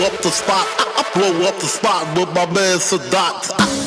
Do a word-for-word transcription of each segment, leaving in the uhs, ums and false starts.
up the spot. I, I blow up the spot with my man Sadat. I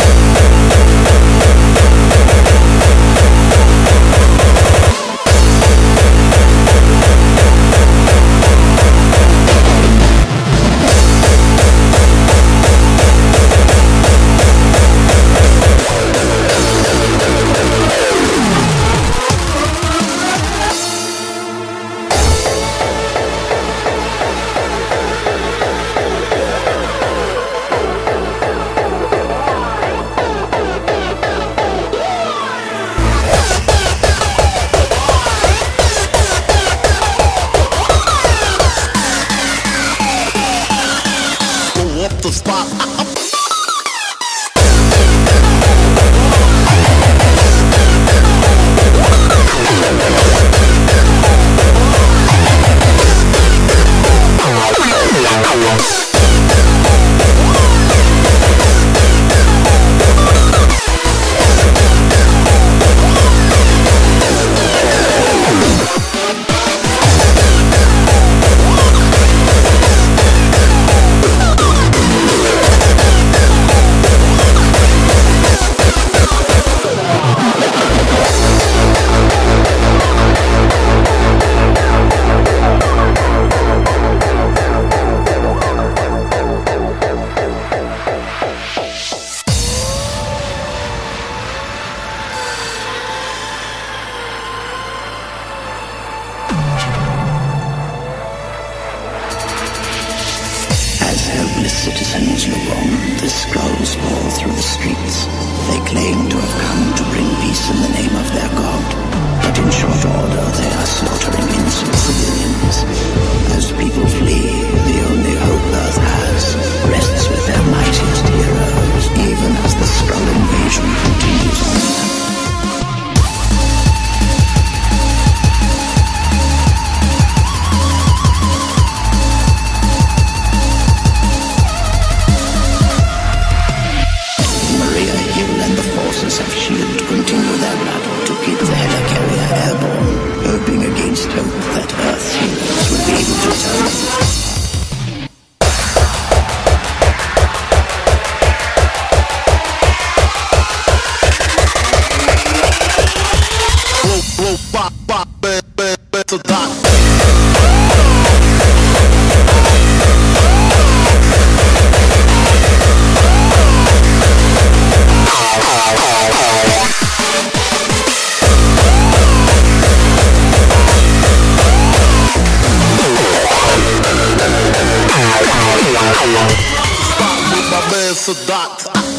the spot. I, I helpless citizens look on, the skulls fall through the streets. They claim to have come to bring peace in the name of their god, but in short order they are slaughtering innocent civilians. As people flee, the only hope Earth has rests with their mightiest heroes, even as the Skrull invasion continues on them. Of SHIELD continue their battle to keep the helicarrier airborne, hoping against hope that Earth's heroes will be able to turn. blow, blow, bop, bop, bam, bam, bam, to dot. Spot with my man Sadat.